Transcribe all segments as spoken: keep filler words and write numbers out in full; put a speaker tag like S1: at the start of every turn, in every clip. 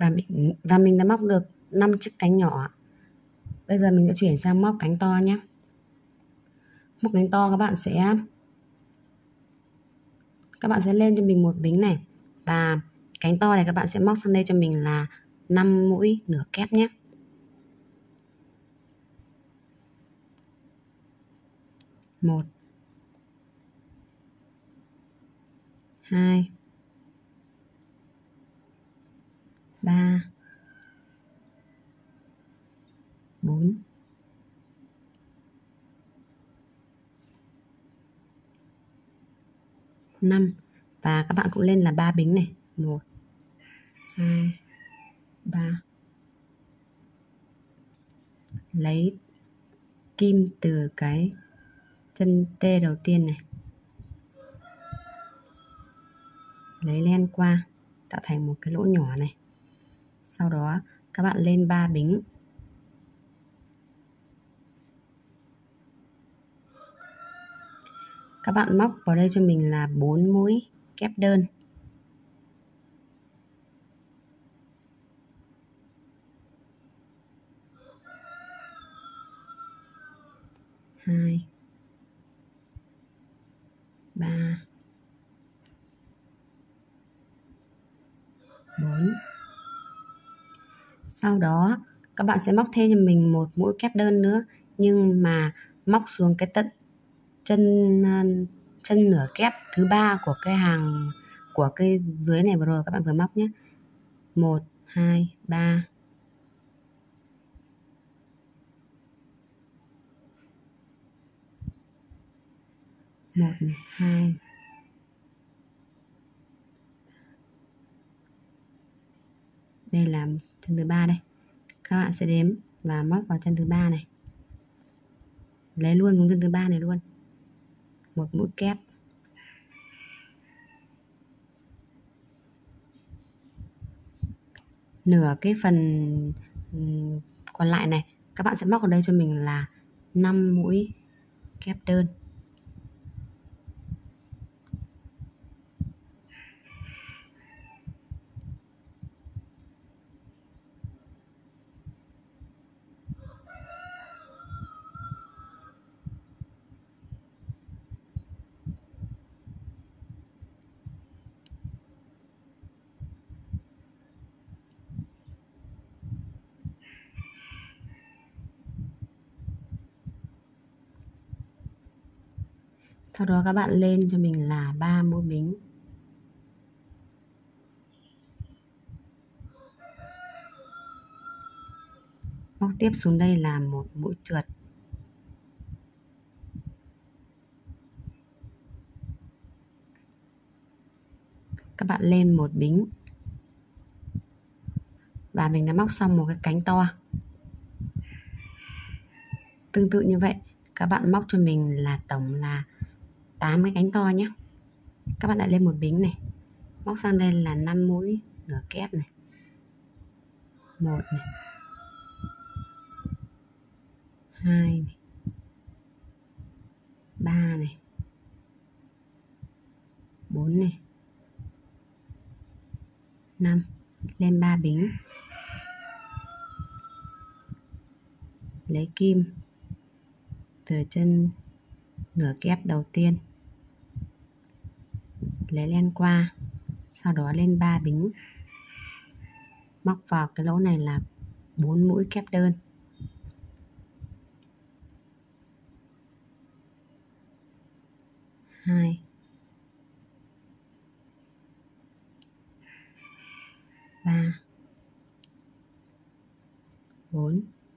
S1: và mình và mình đã móc được năm chiếc cánh nhỏ. Bây giờ mình sẽ chuyển sang móc cánh to nhé. Móc cánh to các bạn sẽ các bạn sẽ lên cho mình một bính này, và cánh to này các bạn sẽ móc sang đây cho mình là năm mũi nửa kép nhé. Một, hai, ba, bốn, năm, và các bạn cũng lên là ba bính này. Một, hai, ba. Lấy kim từ cái chân T đầu tiên này, lấy len qua tạo thành một cái lỗ nhỏ này. Sau đó các bạn lên ba bính. Các bạn móc vào đây cho mình là bốn mũi kép đơn. Hai, ba, bốn. Sau đó các bạn sẽ móc thêm cho mình một mũi kép đơn nữa, nhưng mà móc xuống cái tận chân chân nửa kép thứ ba của cái hàng của cái dưới này vừa rồi các bạn vừa móc nhé. Một, hai, ba. Một, hai. Đây là chân thứ ba đây. Các bạn sẽ đếm và móc vào chân thứ ba này. Lấy luôn vùng chân thứ ba này luôn. Một mũi kép. Nửa cái phần còn lại này các bạn sẽ móc vào đây cho mình là năm mũi kép đơn. Sau đó các bạn lên cho mình là ba mũi bính. Móc tiếp xuống đây là một mũi trượt. Các bạn lên một bính. Và mình đã móc xong một cái cánh to. Tương tự như vậy, các bạn móc cho mình là tổng là tám cái cánh to nhé. Các bạn lại lên một bính này. Móc sang đây là năm mũi nửa kép này. Một này. Hai này. Ba này. Bốn này. Năm. Lên ba bính. Lấy kim từ chân nửa kép đầu tiên, lấy len qua, sau đó lên ba bính, móc vào cái lỗ này là bốn mũi kép đơn. Hai, ba, bốn.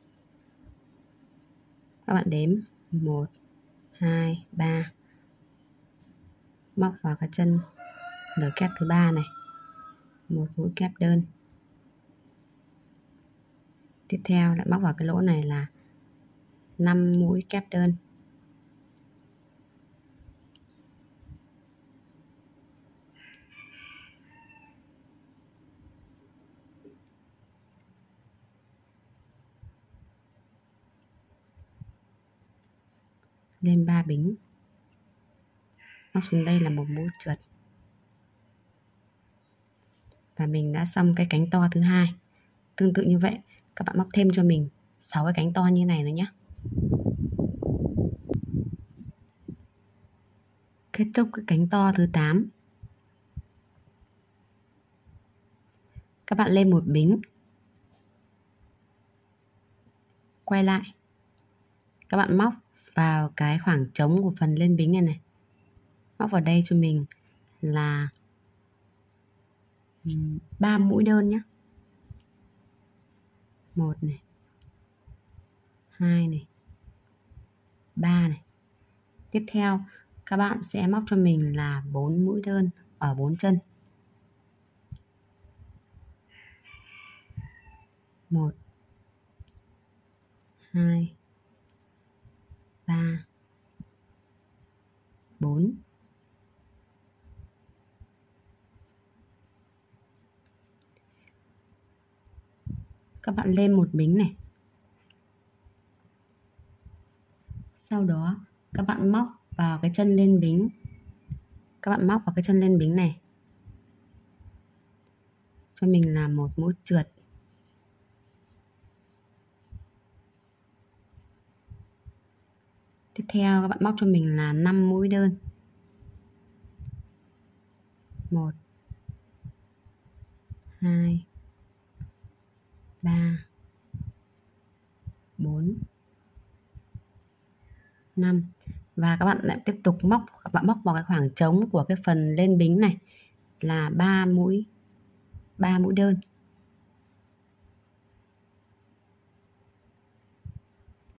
S1: Các bạn đếm một, hai, ba. Móc vào cái chân nửa kép thứ ba này, một mũi kép đơn. Tiếp theo lại móc vào cái lỗ này là năm mũi kép đơn. Lên ba bính. Móc xuống đây là một mũi trượt. Và mình đã xong cái cánh to thứ hai. Tương tự như vậy, các bạn móc thêm cho mình sáu cái cánh to như này nữa nhé. Kết thúc cái cánh to thứ tám. Các bạn lên một bính, quay lại, các bạn móc vào cái khoảng trống của phần lên bính này này. Móc vào đây cho mình là ba mũi đơn nhé. Một này, hai này, ba này. Tiếp theo các bạn sẽ móc cho mình là bốn mũi đơn ở bốn chân. Một, hai, ba, bốn. Các bạn lên một bính này. Sau đó các bạn móc vào cái chân lên bính. Các bạn móc vào cái chân lên bính này cho mình là một mũi trượt. Tiếp theo các bạn móc cho mình là năm mũi đơn. Một, hai, ba, bốn, năm. Và các bạn lại tiếp tục móc, các bạn móc vào cái khoảng trống của cái phần lên bính này là ba mũi ba mũi đơn.